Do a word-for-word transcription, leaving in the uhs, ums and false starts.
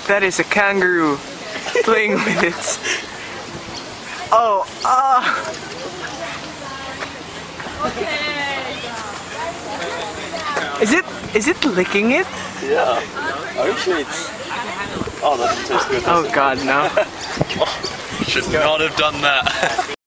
That is a kangaroo playing with its... Oh, ah! Is it, is it licking it? Yeah. Are you sure it's... Oh, that doesn't taste good. Oh god, no. Should not have done that.